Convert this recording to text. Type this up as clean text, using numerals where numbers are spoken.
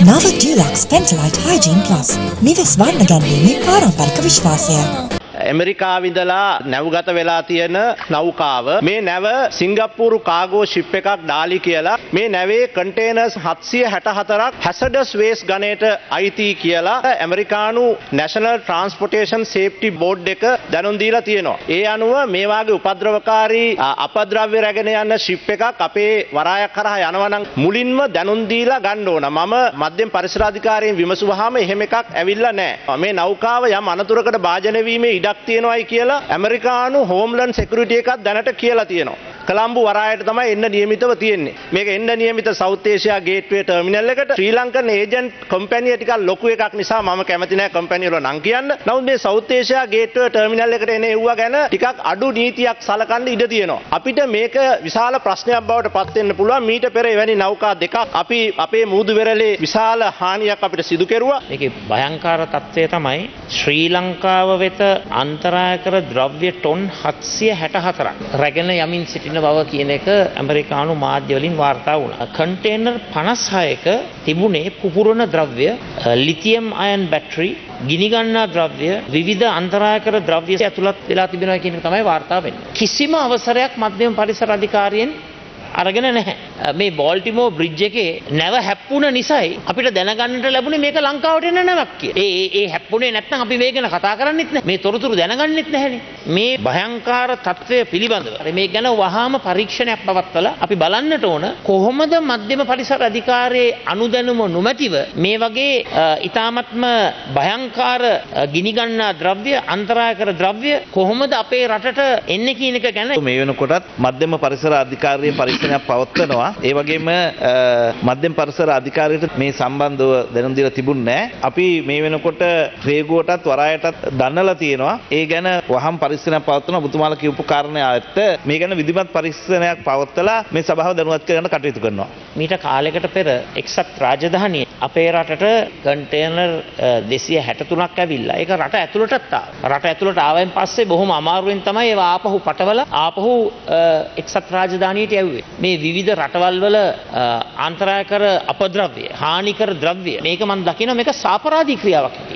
නව ඩියුලක්ස් පෙන්ටලයිට් hygiene plus නිවෙස් වර්ණ ගැන්වීමේ පාරම්පරික විශ්වාසය. ඇමරිකාව ඉඳලා නැව්ගත වෙලා තියෙන නෞකාව මේ නැව සිංගප්පූරු කාගෝ ෂිප් එකක් ඩාලි කියලා මේ නැවේ කන්ටේනර්ස් 764ක් හැසඩස් වේස් ගණයට අයිති කියලා ඇමරිකානු නැෂනල් ට්‍රාන්ස්පෝර්ටේෂන් සේෆ්ටි බෝඩ් එක දැනුම් දීලා තියෙනවා. ඒ අනුව මේ වාගේ උපද්‍රවකාරී අපද්‍රව්‍ය රැගෙන යන ෂිප් එකක් අපේ වරායක් කරා යනවා නම් මුලින්ම දැනුම් දීලා ගන්න ඕන. මම මධ්‍යම පරිසර අධිකාරියෙන් විමසුවාම එහෙම එකක් ඇවිල්ලා නැහැ. මේ නෞකාව යම් අනතුරකට භාජනය වීමේ ඉඩක් තියෙනවායි කියලා ඇමරිකානු හෝම්ලන්ඩ් සිකියුරිටි එකක් දැනට කියලා තියෙනවා. කොළඹ වරායට තමයි එන්න නියමිතව තියෙන්නේ. මේක එන්න නියමිත සවුත් ඒෂියා ගේට්වේ ටර්මිනල් එකට ශ්‍රී ලංකන් ඒජන්ට් කම්පැනි ටිකක් ලොකු එකක් නිසා මම කැමති නැහැ කම්පැනි වල නම් කියන්න. නමුත් මේ සවුත් ඒෂියා ගේට්වේ ටර්මිනල් එකට එන ඒවා ගැන ටිකක් අඩු නීතියක් සලකන්න ඉඩ තියෙනවා. අපිට මේක විශාල ප්‍රශ්නයක් බවට පත් වෙන්න පුළුවන්. මීට පෙර එවැනි නෞකා දෙකක් අපි අපේ මුහුදු වෙරළේ විශාල හානියක් අපිට සිදු කෙරුවා. මේකේ භයංකාර තත්ත්වය තමයි ශ්‍රී ලංකාව වෙත අන්තරාය කර ද්‍රව්‍ය ටොන් 764ක් රැගෙන යමින් සිටින බව කියන එක ඇමරිකානු මාධ්‍ය වලින් වාර්තා වුණා. කන්ටේනර් 56ක තිබුණේ පුපුරන ද්‍රව්‍ය, ලිතියම් අයන් බැටරි, ගිනි ගන්නා ද්‍රව්‍ය, විවිධ අන්තරායකර ද්‍රව්‍ය ඇතුළත් වෙලා තිබෙනවා කියන එක තමයි වාර්තා වෙන්නේ. කිසිම අවසරයක් මධ්‍යම පරිසර අධිකාරියෙන් අරගෙන නැහැ. මේ බෝල්ටිමෝර් බ්‍රිජ් එකේ නැව හැප්පුණ නිසායි අපිට දැනගන්නට ලැබුණේ මේක ලංකාවට එන නැවක් කියලා. ඒ හැප්පුණේ නැත්නම් අපි මේ ගැන කතා කරන්නෙත් නැහැ. මේ තොරතුරු දැනගන්නෙත් නැහැනේ. මේ භයංකාර තත්ත්වය පිළිබඳව මේ ගැන වහාම පරීක්ෂණයක් පවත්වලා අපි බලන්නට ඕන කොහොමද මධ්‍යම පරිසර අධිකාරියේ අනුදැනුම නොමැතිව මේ වගේ ඊ타මත්ම භයංකාර ගිනි ගන්නා ද්‍රව්‍ය, අන්තරායකර ද්‍රව්‍ය කොහොමද අපේ රටට එන්නේ කියන එක ගැන මේ වෙනකොටත් මධ්‍යම පරිසර අධිකාරියේ පරීක්ෂණයක් පවත්වනවා. ඒ වගේම මධ්‍යම පරිසර අධිකාරියට මේ සම්බන්ධව දැනුම් දීලා තිබුණේ නැහැ. අපි මේ වෙනකොට රේගුවටත් වරායටත් දන්නලා තියෙනවා. ඒ ගැන වහම් පරීක්ෂණයක් පවත්වන ඔබතුමාලා කියපු කාරණාවට මේ ගැන විධිමත් පරීක්ෂණයක් පවත්වලා මේ සභාව දැනුවත් කරගන්න කටයුතු කරනවා. මීට කාලයකට පෙර එක්සත් රාජධානියේ අපේ රටට කන්ටේනර් 263ක් ඇවිල්ලා ඒක රට ඇතුළටත් ආවා. රට ඇතුළට ආවෙන් පස්සේ බොහොම අමාරුවෙන් තමයි ඒවා ආපහු පටවලා ආපහු එක්සත් රාජධානියට යවුවේ. මේ විවිධ රටවල් වල අන්තරායකර අපද්‍රව්‍ය, හානිකර ද්‍රව්‍ය මේක මම දකිනවා මේක සාපරාධී ක්‍රියාවක්.